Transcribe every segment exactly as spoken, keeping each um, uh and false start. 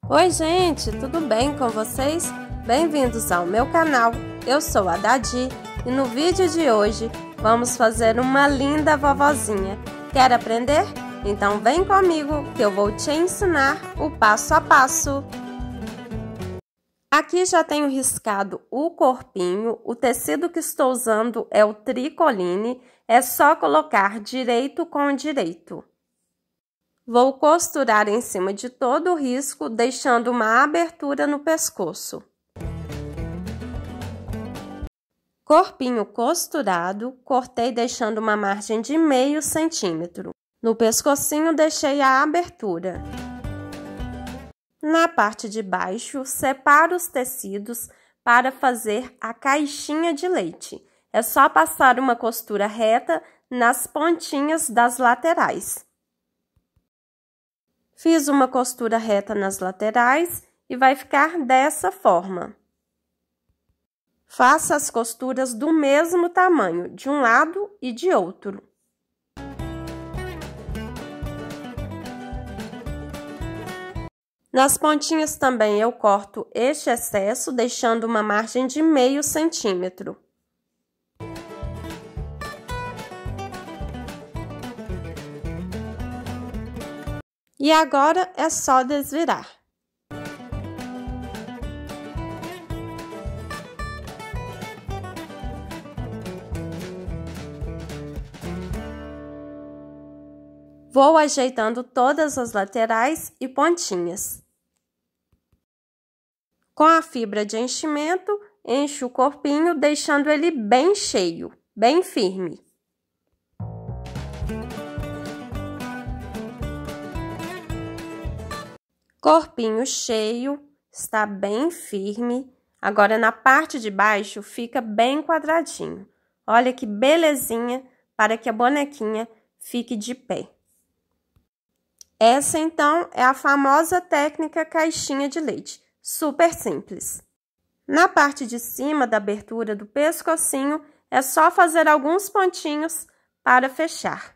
Oi gente, tudo bem com vocês? Bem-vindos ao meu canal, eu sou a Dadi e no vídeo de hoje vamos fazer uma linda vovozinha. Quer aprender? Então vem comigo que eu vou te ensinar o passo a passo. Aqui já tenho riscado o corpinho, o tecido que estou usando é o tricoline, é só colocar direito com direito. Vou costurar em cima de todo o risco, deixando uma abertura no pescoço. Corpinho costurado, cortei deixando uma margem de meio centímetro. No pescocinho deixei a abertura. Na parte de baixo, separo os tecidos para fazer a caixinha de leite. É só passar uma costura reta nas pontinhas das laterais. Fiz uma costura reta nas laterais e vai ficar dessa forma. Faça as costuras do mesmo tamanho, de um lado e de outro. Nas pontinhas também eu corto este excesso, deixando uma margem de meio centímetro. E agora é só desvirar. Vou ajeitando todas as laterais e pontinhas. Com a fibra de enchimento, encho o corpinho, deixando ele bem cheio, bem firme. Corpinho cheio, está bem firme. Agora, na parte de baixo, fica bem quadradinho. Olha que belezinha para que a bonequinha fique de pé. Essa, então, é a famosa técnica caixinha de leite. Super simples. Na parte de cima da abertura do pescocinho, é só fazer alguns pontinhos para fechar.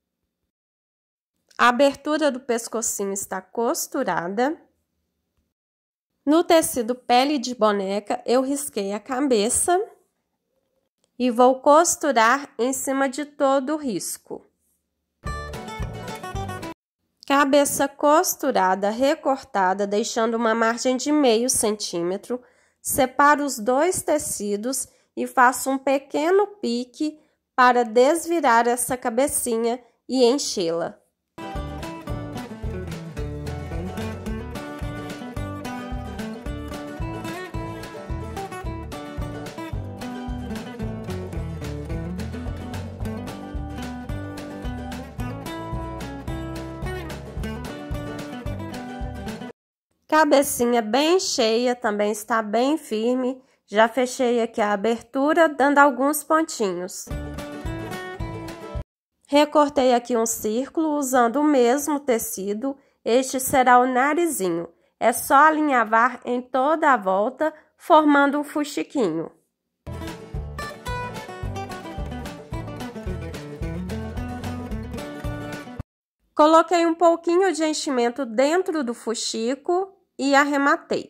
A abertura do pescocinho está costurada. No tecido pele de boneca, eu risquei a cabeça e vou costurar em cima de todo o risco. Cabeça costurada, recortada, deixando uma margem de meio centímetro. Separo os dois tecidos e faço um pequeno pique para desvirar essa cabecinha e enchê-la. Cabecinha bem cheia, também está bem firme. Já fechei aqui a abertura, dando alguns pontinhos. Recortei aqui um círculo usando o mesmo tecido. Este será o narizinho. É só alinhavar em toda a volta, formando um fuxiquinho. Coloquei um pouquinho de enchimento dentro do fuxico e arrematei.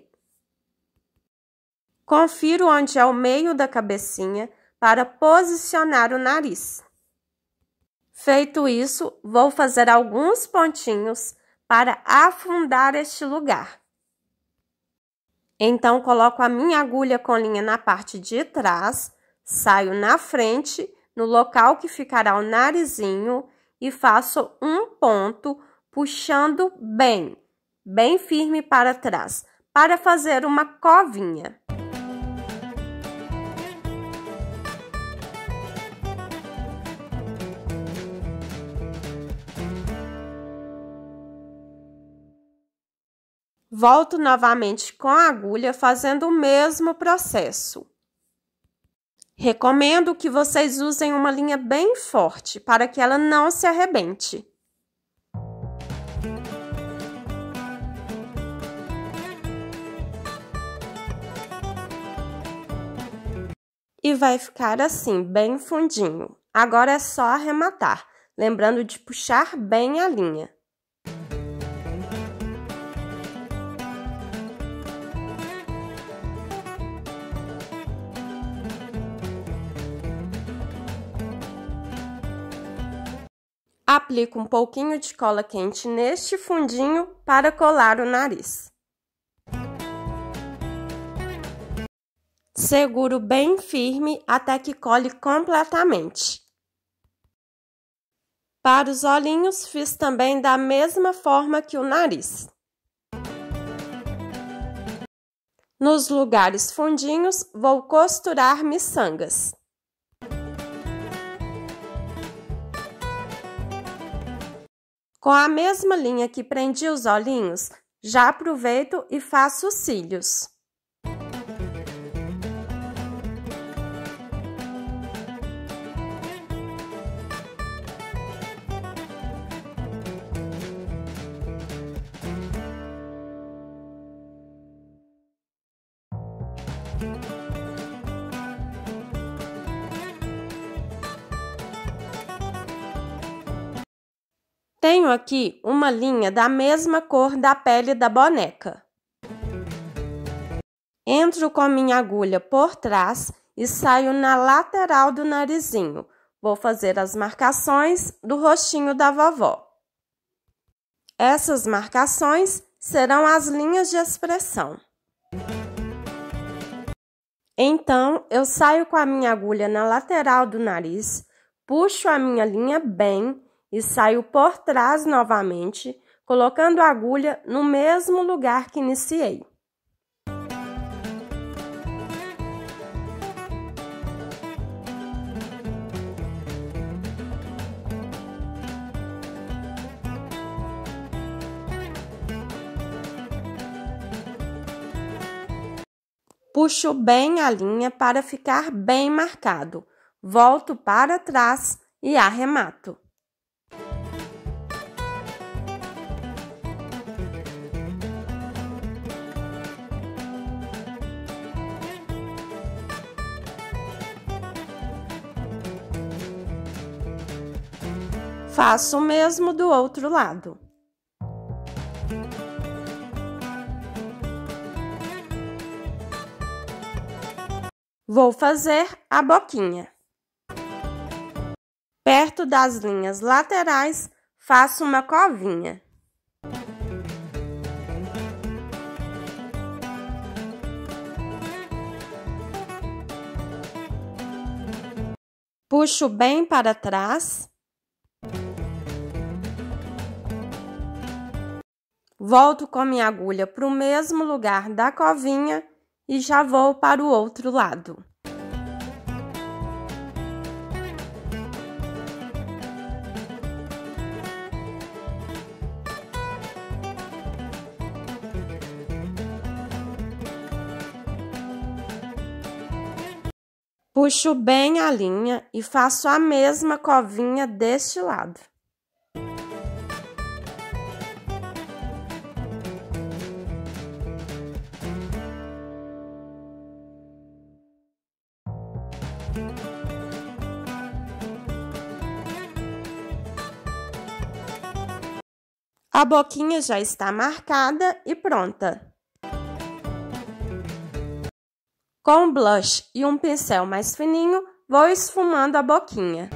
Confiro onde é o meio da cabecinha para posicionar o nariz. Feito isso, vou fazer alguns pontinhos para afundar este lugar. Então, coloco a minha agulha com linha na parte de trás, saio na frente, no local que ficará o narizinho, e faço um ponto, puxando bem, bem firme para trás, para fazer uma covinha. Volto novamente com a agulha, fazendo o mesmo processo. Recomendo que vocês usem uma linha bem forte, para que ela não se arrebente. E vai ficar assim, bem fundinho. Agora é só arrematar, lembrando de puxar bem a linha. Aplico um pouquinho de cola quente neste fundinho para colar o nariz. Seguro bem firme até que cole completamente. Para os olhinhos, fiz também da mesma forma que o nariz. Nos lugares fundinhos, vou costurar miçangas. Com a mesma linha que prendi os olhinhos, já aproveito e faço os cílios. Tenho aqui uma linha da mesma cor da pele da boneca. Entro com minha agulha por trás e saio na lateral do narizinho. Vou fazer as marcações do rostinho da vovó. Essas marcações serão as linhas de expressão. Então, eu saio com a minha agulha na lateral do nariz, puxo a minha linha bem e saio por trás novamente, colocando a agulha no mesmo lugar que iniciei. Puxo bem a linha para ficar bem marcado. Volto para trás e arremato. Faço o mesmo do outro lado. Vou fazer a boquinha. Perto das linhas laterais, faço uma covinha. Puxo bem para trás. Volto com minha agulha para o mesmo lugar da covinha e já vou para o outro lado. Puxo bem a linha e faço a mesma covinha deste lado. A boquinha já está marcada e pronta. Com um blush e um pincel mais fininho, vou esfumando a boquinha.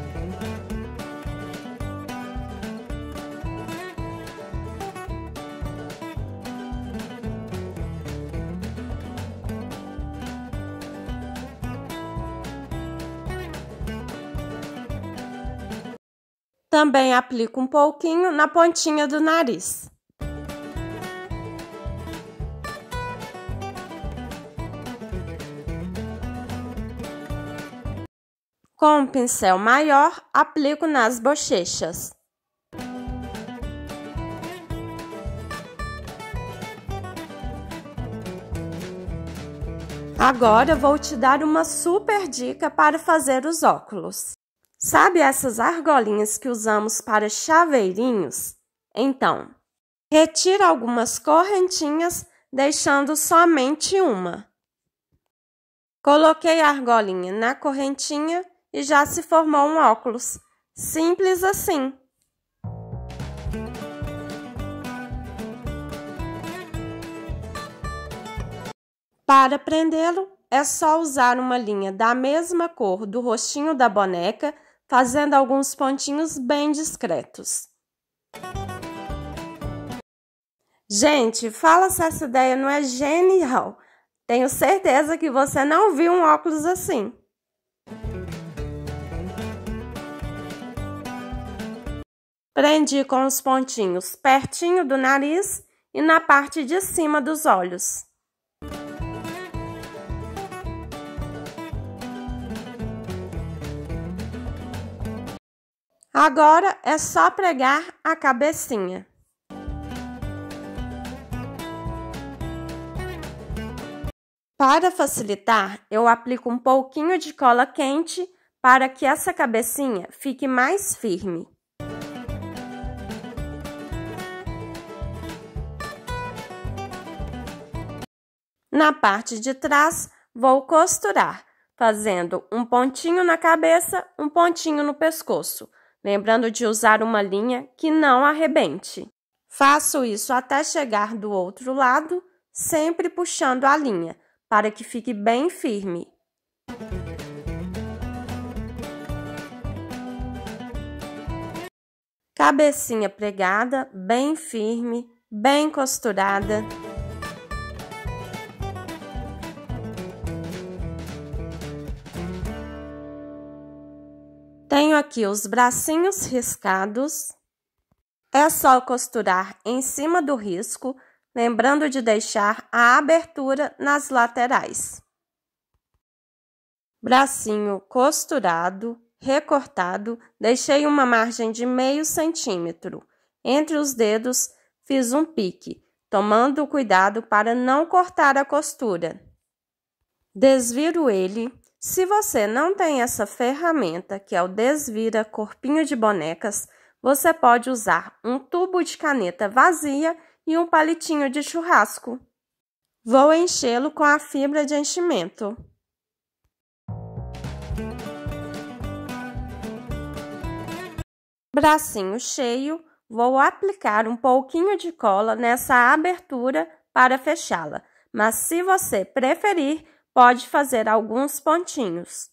Também aplico um pouquinho na pontinha do nariz. Com um pincel maior, aplico nas bochechas. Agora vou te dar uma super dica para fazer os óculos. Sabe essas argolinhas que usamos para chaveirinhos? Então, retira algumas correntinhas, deixando somente uma. Coloquei a argolinha na correntinha e já se formou um óculos. Simples assim. Para prendê-lo, é só usar uma linha da mesma cor do rostinho da boneca, fazendo alguns pontinhos bem discretos. Gente, fala se essa ideia não é genial! Tenho certeza que você não viu um óculos assim. Prendi com os pontinhos pertinho do nariz e na parte de cima dos olhos. Agora é só pregar a cabecinha. Para facilitar, eu aplico um pouquinho de cola quente para que essa cabecinha fique mais firme. Na parte de trás, vou costurar, fazendo um pontinho na cabeça, um pontinho no pescoço, lembrando de usar uma linha que não arrebente. Faço isso até chegar do outro lado, sempre puxando a linha, para que fique bem firme. Cabecinha pregada, bem firme, bem costurada. Tenho aqui os bracinhos riscados. É só costurar em cima do risco, lembrando de deixar a abertura nas laterais. Bracinho costurado, recortado, deixei uma margem de meio centímetro. Entre os dedos, fiz um pique, tomando cuidado para não cortar a costura. Desviro ele. Se você não tem essa ferramenta, que é o desvira corpinho de bonecas, você pode usar um tubo de caneta vazia e um palitinho de churrasco. Vou enchê-lo com a fibra de enchimento. Bracinho cheio, vou aplicar um pouquinho de cola nessa abertura para fechá-la, mas se você preferir, pode fazer alguns pontinhos.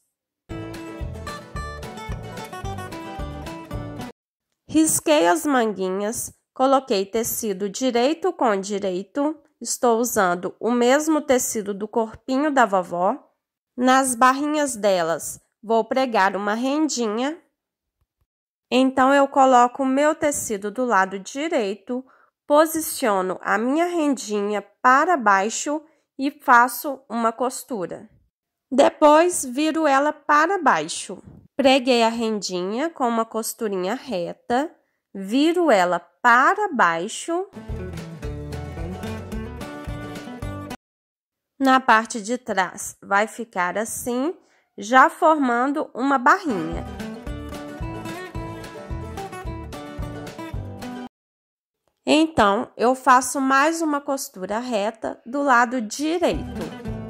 Risquei as manguinhas, coloquei tecido direito com direito, estou usando o mesmo tecido do corpinho da vovó. Nas barrinhas delas, vou pregar uma rendinha. Então, eu coloco o meu tecido do lado direito, posiciono a minha rendinha para baixo e faço uma costura. Depois, viro ela para baixo. Preguei a rendinha com uma costurinha reta, viro ela para baixo. Na parte de trás, vai ficar assim, já formando uma barrinha. Então, eu faço mais uma costura reta do lado direito.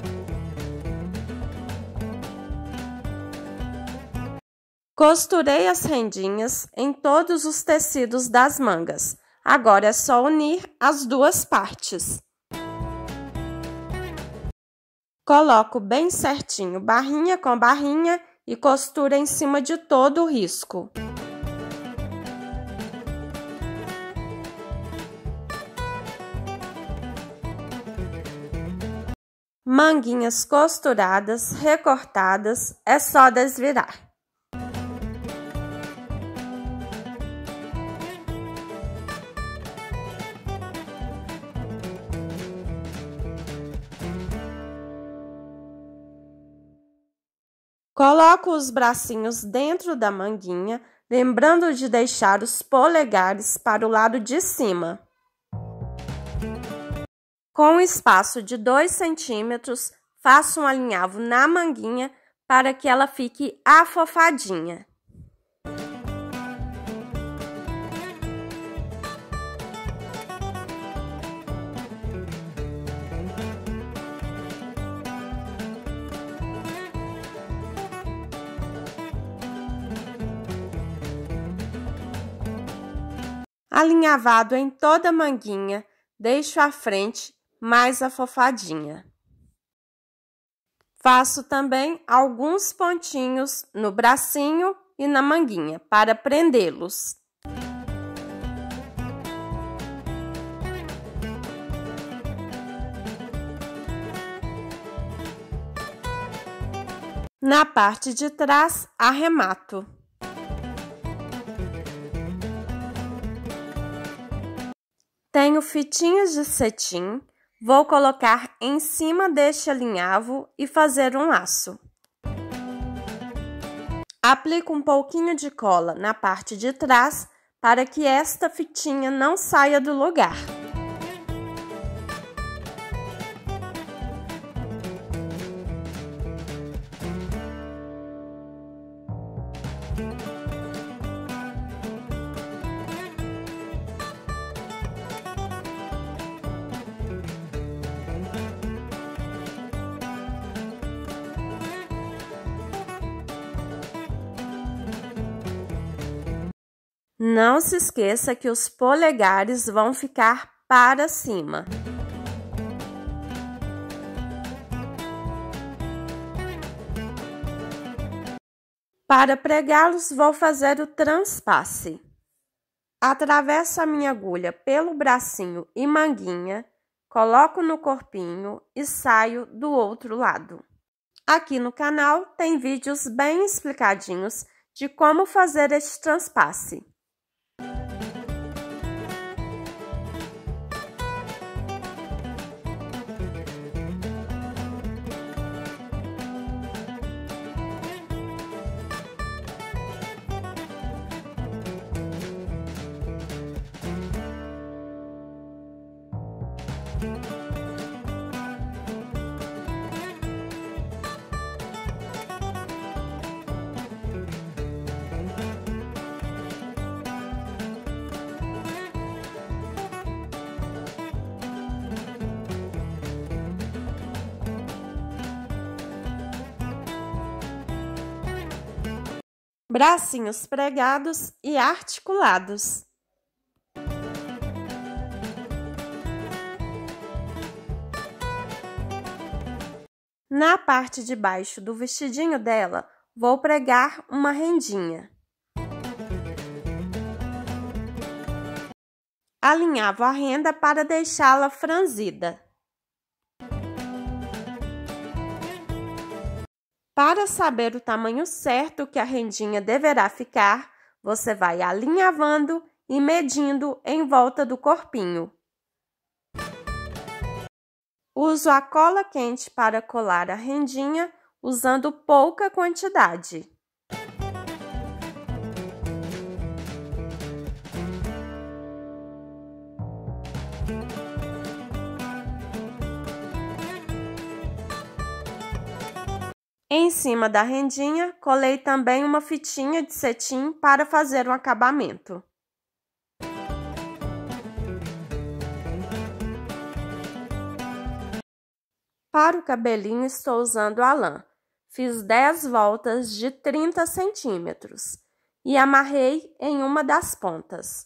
Costurei as rendinhas em todos os tecidos das mangas. Agora é só unir as duas partes. Coloco bem certinho, barrinha com barrinha, e costura em cima de todo o risco. Manguinhas costuradas, recortadas, é só desvirar. Coloco os bracinhos dentro da manguinha, lembrando de deixar os polegares para o lado de cima. Com um espaço de dois centímetros, faço um alinhavo na manguinha para que ela fique afofadinha. Alinhavado em toda a manguinha, deixo a frente mais afofadinha. Faço também alguns pontinhos no bracinho e na manguinha para prendê-los. Na parte de trás, arremato. Tenho fitinhas de cetim, vou colocar em cima deste alinhavo e fazer um laço. Aplico um pouquinho de cola na parte de trás para que esta fitinha não saia do lugar. Não se esqueça que os polegares vão ficar para cima. Para pregá-los, vou fazer o transpasse. Atravesso a minha agulha pelo bracinho e manguinha, coloco no corpinho e saio do outro lado. Aqui no canal tem vídeos bem explicadinhos de como fazer este transpasse. Bracinhos pregados e articulados. Na parte de baixo do vestidinho dela, vou pregar uma rendinha. Alinhavo a renda para deixá-la franzida. Para saber o tamanho certo que a rendinha deverá ficar, você vai alinhavando e medindo em volta do corpinho. Uso a cola quente para colar a rendinha, usando pouca quantidade. Em cima da rendinha, colei também uma fitinha de cetim para fazer um acabamento. Para o cabelinho, estou usando a lã. Fiz dez voltas de trinta centímetros e amarrei em uma das pontas.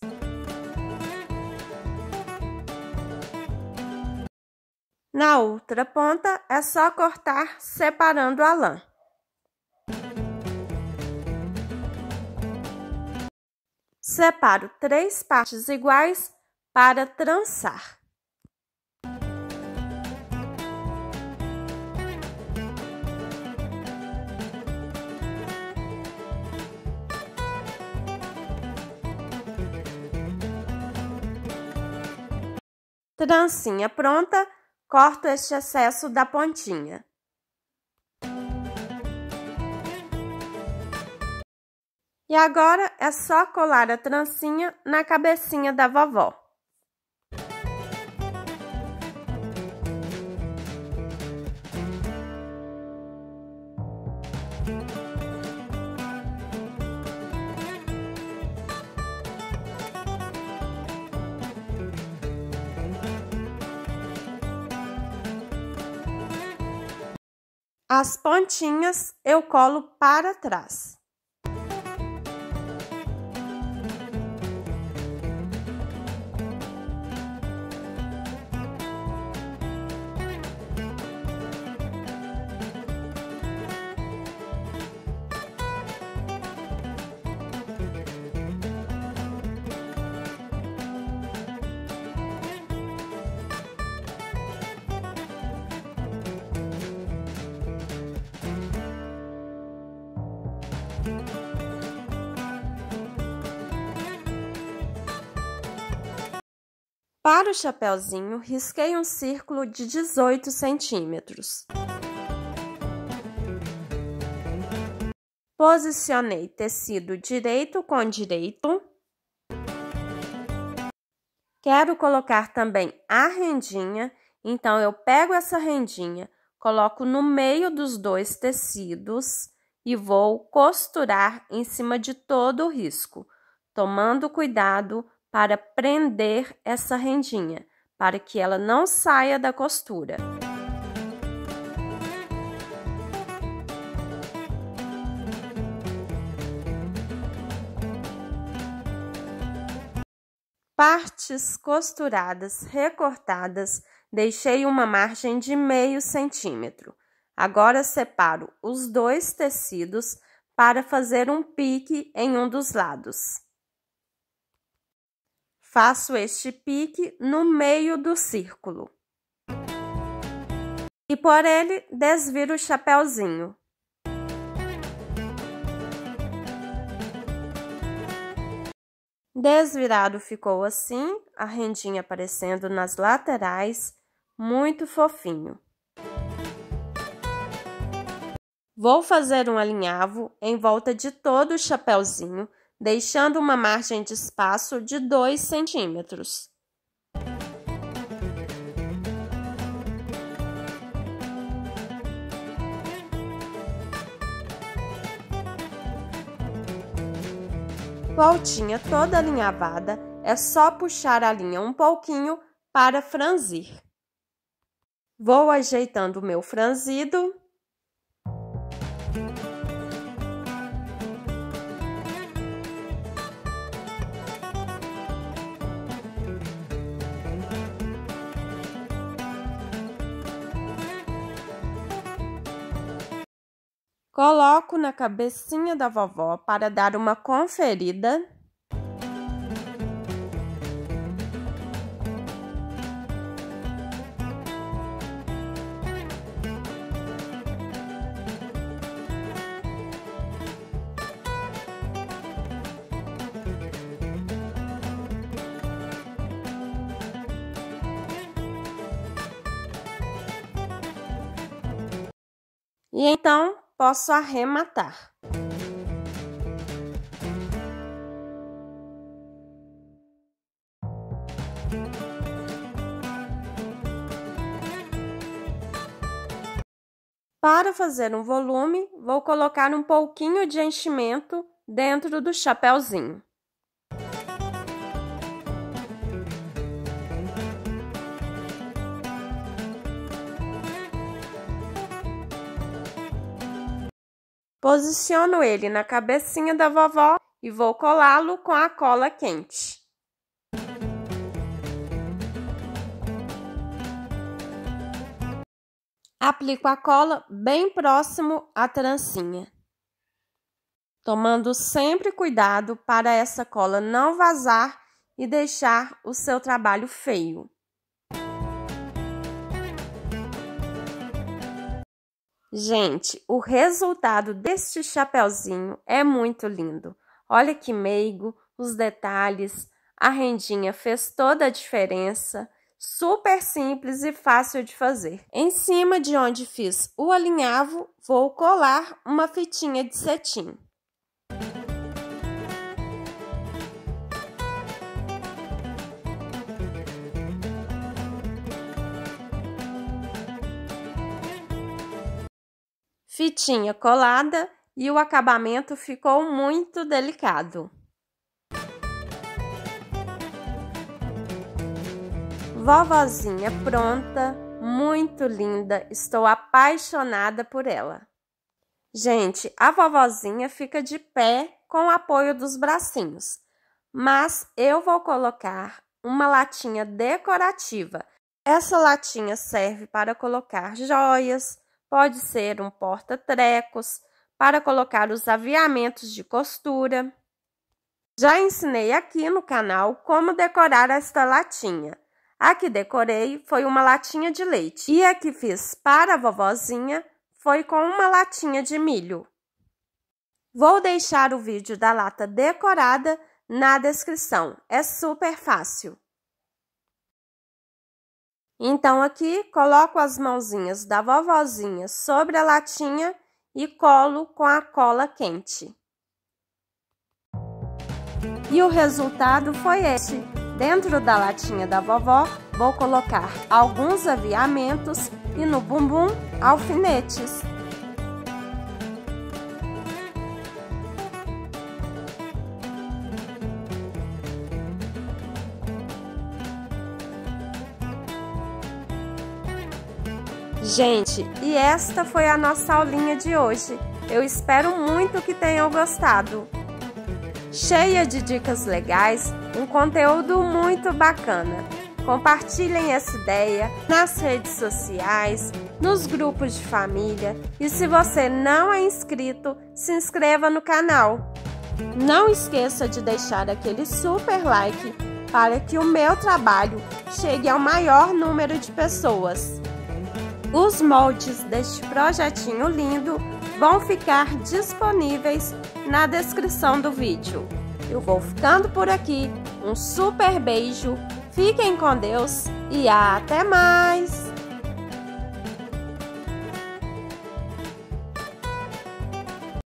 Na outra ponta, é só cortar separando a lã. Separo três partes iguais para trançar. Trancinha pronta. Corto este excesso da pontinha. E agora é só colar a trancinha na cabecinha da vovó. As pontinhas eu colo para trás. Para o chapeuzinho, risquei um círculo de dezoito centímetros. Posicionei tecido direito com direito. Quero colocar também a rendinha, então eu pego essa rendinha, coloco no meio dos dois tecidos e vou costurar em cima de todo o risco, tomando cuidado para prender essa rendinha, para que ela não saia da costura. Partes costuradas, recortadas, deixei uma margem de meio centímetro. Agora separo os dois tecidos para fazer um pique em um dos lados. Faço este pique no meio do círculo. E por ele desviro o chapeuzinho. Desvirado ficou assim, a rendinha aparecendo nas laterais, muito fofinho. Vou fazer um alinhavo em volta de todo o chapeuzinho, deixando uma margem de espaço de dois centímetros. Voltinha toda alinhavada, é só puxar a linha um pouquinho para franzir. Vou ajeitando o meu franzido. Coloco na cabecinha da vovó para dar uma conferida. E então, posso arrematar. Para fazer um volume, vou colocar um pouquinho de enchimento dentro do chapeuzinho. Posiciono ele na cabecinha da vovó e vou colá-lo com a cola quente. Aplico a cola bem próximo à trancinha, tomando sempre cuidado para essa cola não vazar e deixar o seu trabalho feio. Gente, o resultado deste chapeuzinho é muito lindo. Olha que meigo, os detalhes, a rendinha fez toda a diferença. Super simples e fácil de fazer. Em cima de onde fiz o alinhavo, vou colar uma fitinha de cetim. Fitinha colada e o acabamento ficou muito delicado. Vovozinha pronta, muito linda, estou apaixonada por ela. Gente, a vovozinha fica de pé com o apoio dos bracinhos, mas eu vou colocar uma latinha decorativa. Essa latinha serve para colocar joias, pode ser um porta-trecos, para colocar os aviamentos de costura. Já ensinei aqui no canal como decorar esta latinha. A que decorei foi uma latinha de leite e a que fiz para a vovozinha foi com uma latinha de milho. Vou deixar o vídeo da lata decorada na descrição, é super fácil. Então aqui coloco as mãozinhas da vovozinha sobre a latinha e colo com a cola quente. E o resultado foi este. Dentro da latinha da vovó, vou colocar alguns aviamentos e no bumbum, alfinetes. Gente, e esta foi a nossa aulinha de hoje. Eu espero muito que tenham gostado. Cheia de dicas legais, um conteúdo muito bacana. Compartilhem essa ideia nas redes sociais, nos grupos de família e se você não é inscrito, se inscreva no canal. Não esqueça de deixar aquele super like para que o meu trabalho chegue ao maior número de pessoas. Os moldes deste projetinho lindo vão ficar disponíveis na descrição do vídeo. Eu vou ficando por aqui, um super beijo, fiquem com Deus e até mais!